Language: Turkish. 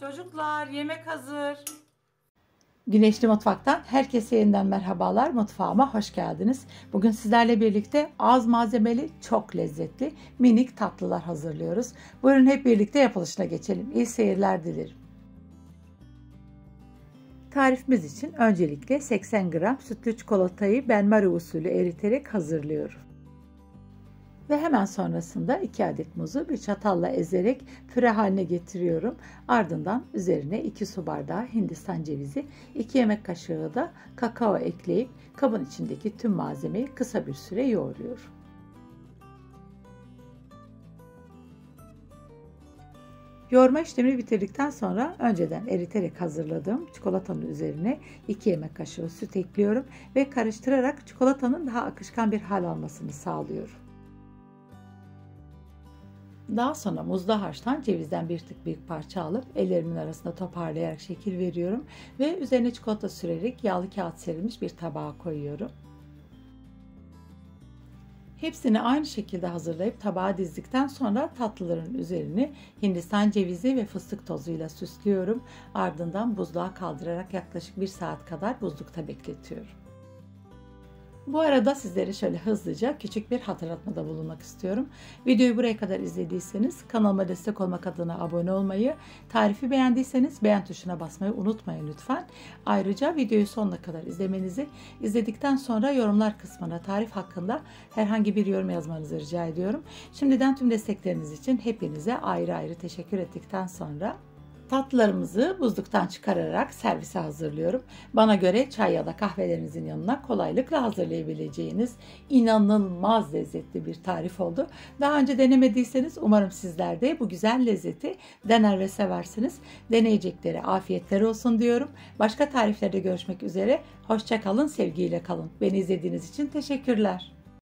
Çocuklar yemek hazır. Güneşli Mutfak'tan herkese yeniden merhabalar. Mutfağıma hoş geldiniz. Bugün sizlerle birlikte az malzemeli, çok lezzetli minik tatlılar hazırlıyoruz. Buyurun hep birlikte yapılışına geçelim. İyi seyirler dilerim. Tarifimiz için öncelikle 80 gram sütlü çikolatayı benmari usulü eriterek hazırlıyorum. Ve hemen sonrasında 2 adet muzu bir çatalla ezerek püre haline getiriyorum. Ardından üzerine 2 su bardağı Hindistan cevizi, 2 yemek kaşığı da kakao ekleyip kabın içindeki tüm malzemeyi kısa bir süre yoğuruyorum. Yoğurma işlemini bitirdikten sonra önceden eriterek hazırladığım çikolatanın üzerine 2 yemek kaşığı süt ekliyorum ve karıştırarak çikolatanın daha akışkan bir hal almasını sağlıyorum. Daha sonra muzda haşlan cevizden bir tık büyük parça alıp ellerimin arasında toparlayarak şekil veriyorum ve üzerine çikolata sürerek yağlı kağıt serilmiş bir tabağa koyuyorum. Hepsini aynı şekilde hazırlayıp tabağa dizdikten sonra tatlıların üzerini Hindistan cevizi ve fıstık tozuyla süslüyorum. Ardından buzluğa kaldırarak yaklaşık 1 saat kadar buzlukta bekletiyorum. Bu arada sizlere şöyle hızlıca küçük bir hatırlatmada bulunmak istiyorum. Videoyu buraya kadar izlediyseniz kanalıma destek olmak adına abone olmayı, tarifi beğendiyseniz beğen tuşuna basmayı unutmayın lütfen. Ayrıca videoyu sonuna kadar izlemenizi, izledikten sonra yorumlar kısmına tarif hakkında herhangi bir yorum yazmanızı rica ediyorum. Şimdiden tüm destekleriniz için hepinize ayrı ayrı teşekkür ettikten sonra tatlılarımızı buzluktan çıkararak servise hazırlıyorum. Bana göre çay ya da kahvelerinizin yanına kolaylıkla hazırlayabileceğiniz inanılmaz lezzetli bir tarif oldu. Daha önce denemediyseniz umarım sizler de bu güzel lezzeti dener ve seversiniz. Deneyeceklere afiyetler olsun diyorum. Başka tariflerde görüşmek üzere. Hoşça kalın, sevgiyle kalın. Beni izlediğiniz için teşekkürler.